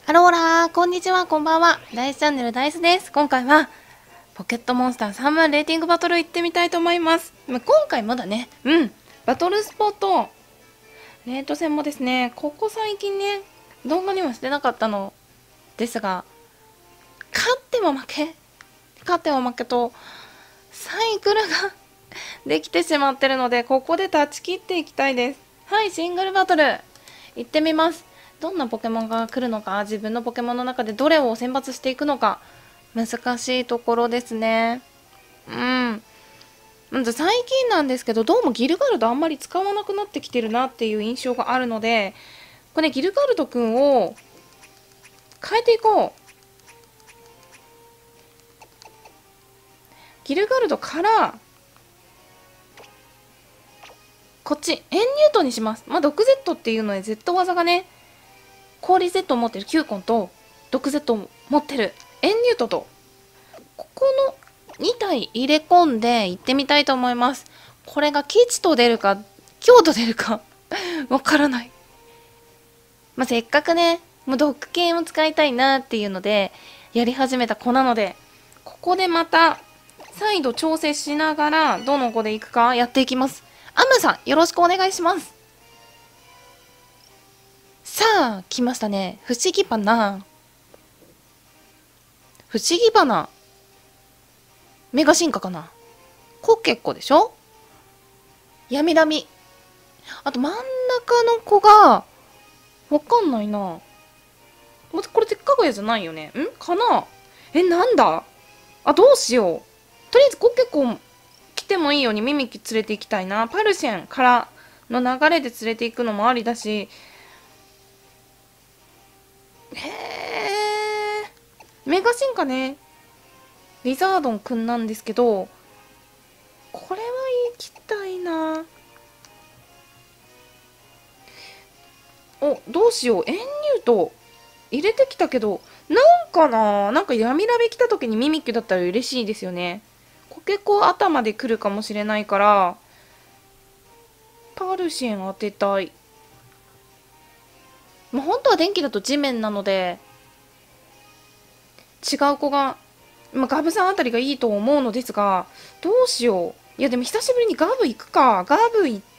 ハローラー、こんにちは、こんばんは。ダイスチャンネルダイスです。今回は、ポケットモンスター3万レーティングバトル行ってみたいと思います。今回まだね、バトルスポット、レート戦もですね、ここ最近ね、動画にはしてなかったのですが、勝っても負けと、サイクルができてしまってるので、ここで断ち切っていきたいです。はい、シングルバトル、行ってみます。どんなポケモンが来るのか、自分のポケモンの中でどれを選抜していくのか、難しいところですね。まず最近なんですけど、どうもギルガルドあんまり使わなくなってきてるなっていう印象があるので、これギルガルドくんを変えていこう。ギルガルドから、こっち、エンニュートにします。毒 Z っていうので Z 技がね、氷 Z を持ってるキューコンと、毒 Z を持ってるエンニュートと、ここの2体入れ込んで行ってみたいと思います。これが吉と出るか、凶と出るかわからない。せっかくね、もう毒剣を使いたいなっていうので、やり始めた子なので、ここでまた、再度調整しながら、どの子で行くかやっていきます。アムさん、よろしくお願いします。さあ、来ましたね。不思議花。不思議花。メガ進化かな。コケコでしょ。闇ラミ。あと真ん中の子が、わかんないな。これでっかくやじゃないよね。かな。なんだ。どうしよう。とりあえずコケコ来てもいいようにミミキ連れて行きたいな。パルシェンからの流れで連れて行くのもありだし。メガ進化ね。リザードンくんなんですけど、これは行きたいな。どうしよう。エンニュート入れてきたけど、なんか闇ラベ来た時にミミッキュだったら嬉しいですよね。コケコ頭で来るかもしれないから、パルシェン当てたい。本当は電気だと地面なので、違う子が、ガブさんあたりがいいと思うのですが、どうしよう。いやでも久しぶりにガブ行くか。ガブ行って、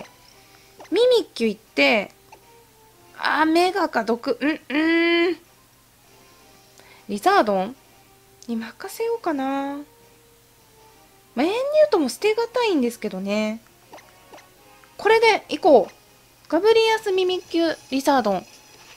ミミッキュ行って、メガか毒、リザードンに任せようかな。エンニュートも捨てがたいんですけどね。これで行こう。ガブリアスミミッキュリザードン。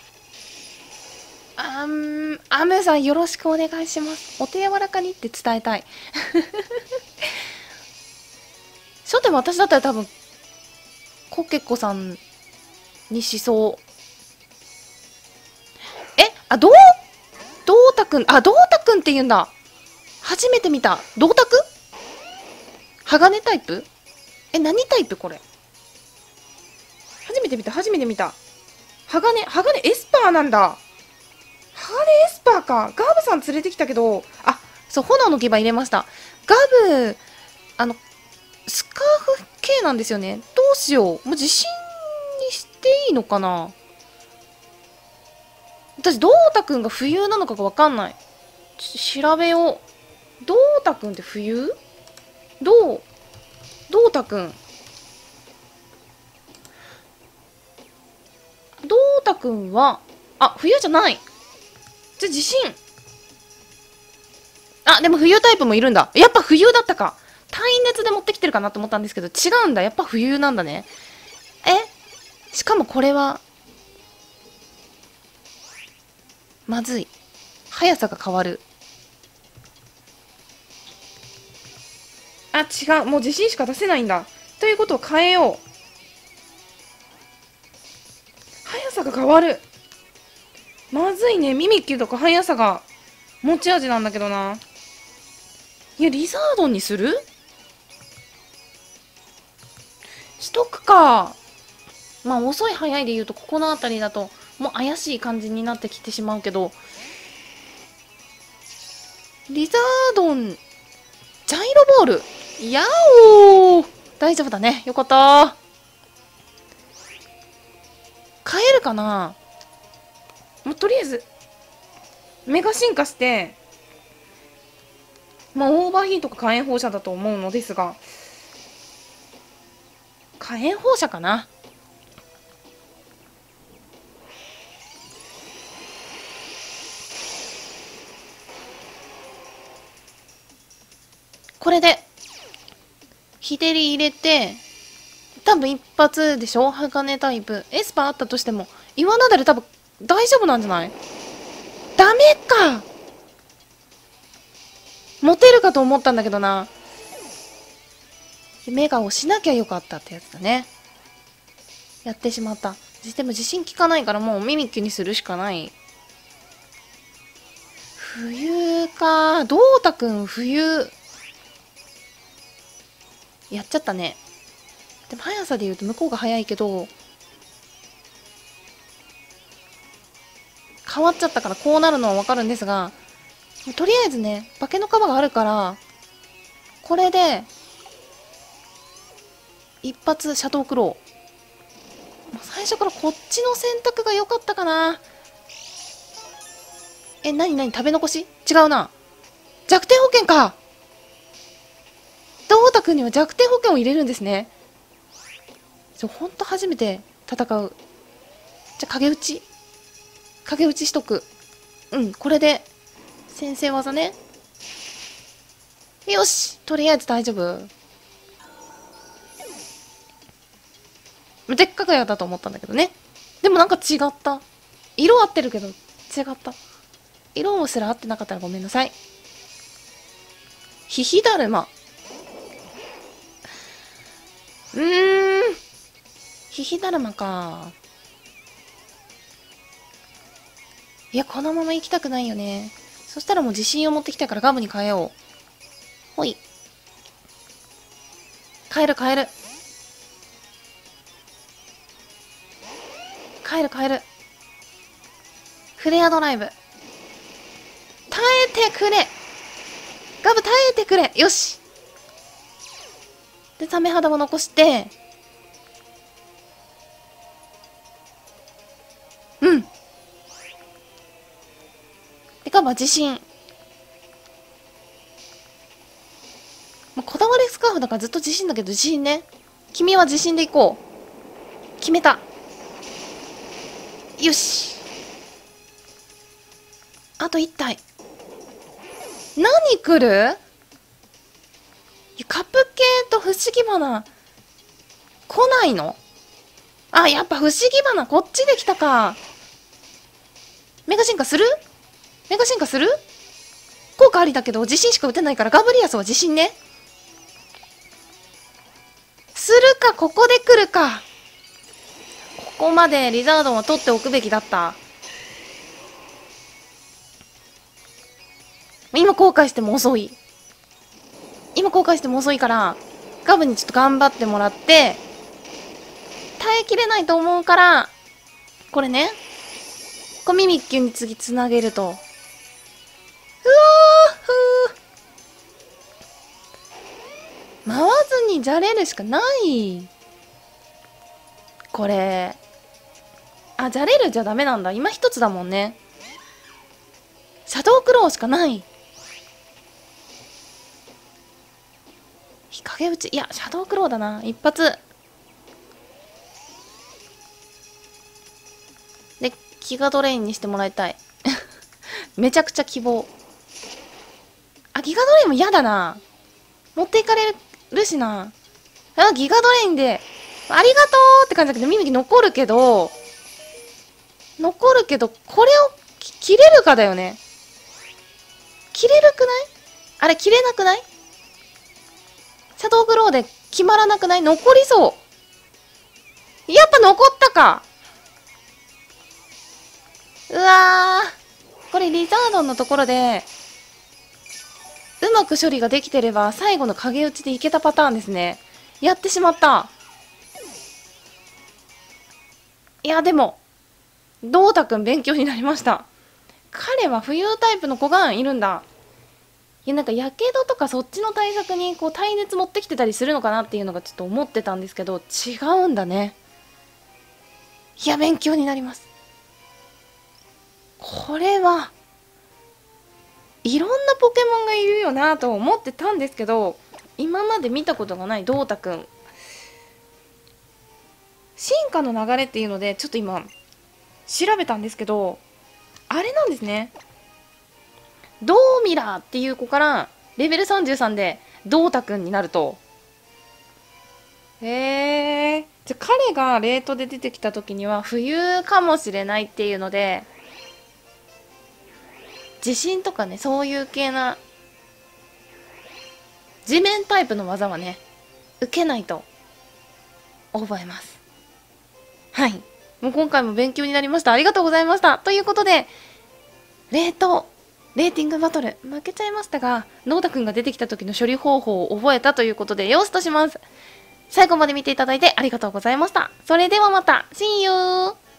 アムさんよろしくお願いします。お手柔らかにって伝えたい。初手私だったら多分、コケコさんにしそう。どうたくん、どうたくんって言うんだ。初めて見た。どうたく鋼タイプ何タイプこれ。初めて見た。鋼エスパーなんだ。鋼エスパーか。ガーブさん連れてきたけど、そう、炎の牙入れました。ガブ、スカーフ系なんですよね。どうしよう。もう自信にしていいのかな。私、どうたくんが冬なのかがわかんない。調べよう。どうたくんって冬？どうたくん。どうたくんは、冬じゃない。自信。でも冬タイプもいるんだ。やっぱ冬だったか。耐熱で持ってきてるかなと思ったんですけど、違うんだ。やっぱ冬なんだね。しかもこれは、まずい。速さが変わる。違う。もう自信しか出せないんだ。ということを変えよう。速さが変わる。まずいね。ミミッキュとか速さが持ち味なんだけどな。いや、リザードンにする？しとくか。遅い速いで言うと、ここの辺りだと、もう怪しい感じになってきてしまうけど、リザードン、ジャイロボール。やおー、大丈夫だね。よかった。変えるかな。 もうとりあえずメガ進化して、まあオーバーヒートか火炎放射だと思うのですが、火炎放射かな。これで日照り入れて、多分一発でしょ、鋼タイプ。エスパーあったとしても岩なだれ多分大丈夫なんじゃない？ダメか。モテるかと思ったんだけどな。メガをしなきゃよかったってやつだね。やってしまった。でも自信効かないからもうミミッキュにするしかない。冬か。どうたくん冬。やっちゃったね。でも速さで言うと向こうが速いけど、変わっちゃったからこうなるのはわかるんですが、とりあえずね、化けの皮があるから、これで、一発シャドウクロウ。最初からこっちの選択が良かったかな。なに食べ残し？違うな。弱点保険か。どうたくんには弱点保険を入れるんですね。ほんと初めて戦う。じゃ、影打ちしとく。これで、先制技ね。よし、とりあえず大丈夫。でっかくやったと思ったんだけどね。でもなんか違った。色合ってるけど、違った。色すら合ってなかったらごめんなさい。ヒヒだるま。ヒヒだるまか。いや、このまま行きたくないよね。そしたらもう自信を持ってきたからガムに変えよう。ほい。変える。フレアドライブ。耐えてくれ。ガブ耐えてくれ。よし。で、サメ肌を残して、で、ガブは自信。こだわりスカーフだからずっと自信だけど、自信ね。君は自信でいこう。決めた。よし。あと1体。何来る？カップ系と不思議花来ないの？あ、やっぱ不思議花こっちで来たか。メガ進化する？効果ありだけど自信しか打てないからガブリアスは自信ね。するか、ここで来るか。ここまでリザードンは取っておくべきだった。今後悔しても遅いからガブにちょっと頑張ってもらって、耐えきれないと思うから、これね、ミミッキュに次つなげると、うわー回ずにじゃれるしかない。これじゃれるじゃダメなんだ。今一つだもんね。シャドウクロウしかない。日陰打ち、いやシャドウクロウだな。一発でギガドレインにしてもらいたい。めちゃくちゃ希望。ギガドレインも嫌だな。持っていかれるしな。ギガドレインでありがとうって感じだけど、ミミキ残るけど、これを切れるかだよね。切れるくない？あれ切れなくない？シャドウクロウで決まらなくない？残りそう。やっぱ残ったか。うわー、これリザードンのところでうまく処理ができてれば最後の影打ちでいけたパターンですね。やってしまった。いやでもどうたくん勉強になりました。彼は浮遊タイプの子がいるんだ。いや、なんかやけどとかそっちの対策に耐熱持ってきてたりするのかなっていうのがちょっと思ってたんですけど、違うんだね。いや勉強になります。 これはいろんなポケモンがいるよなと思ってたんですけど、今まで見たことがないドータくん、進化の流れっていうのでちょっと今調べたんですけど、あれなんですね。ドーミラーっていう子からレベル33でドータくんになると。じゃあ彼がレートで出てきた時には冬かもしれないっていうので、地震とかね、そういう系な地面タイプの技はね、受けないと覚えます。はい。もう今回も勉強になりました。ありがとうございました。ということで、レーティングバトル、負けちゃいましたが、ノータくんが出てきた時の処理方法を覚えたということで、よしとします。最後まで見ていただいてありがとうございました。それではまた、See you!